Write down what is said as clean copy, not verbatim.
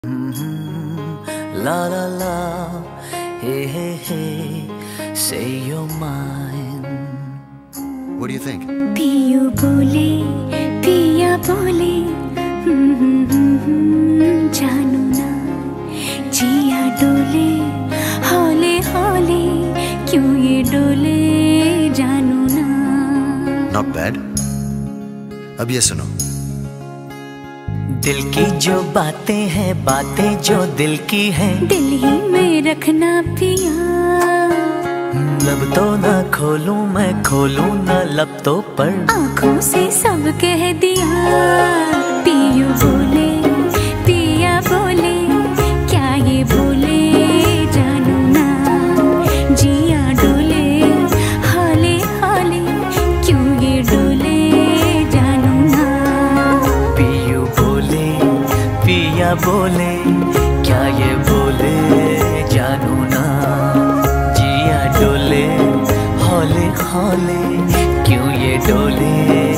La la la, hey hey hey, say you're mine. What do you think? Piyu Bole, Piya Bole, जानो ना जिया डोले, हौले हौले, क्यों ये डोले, जानो ना. Not bad. अब ये सुनो. दिल की जो बातें हैं, बातें जो दिल की हैं, दिल ही में रखना पिया. लब तो ना खोलूं मैं, खोलूं ना लब तो पर आँखों से सब कह दिया. पियू बोले, पिया बोले, क्या ये बोले, जानो ना जिया डोले, हौले हौले, क्यों ये डोले, जानो ना. पियू बोले, पिया बोले, क्या ये बोले, जानू ना. जिया डोले, हौले हौले, क्यों ये डोले,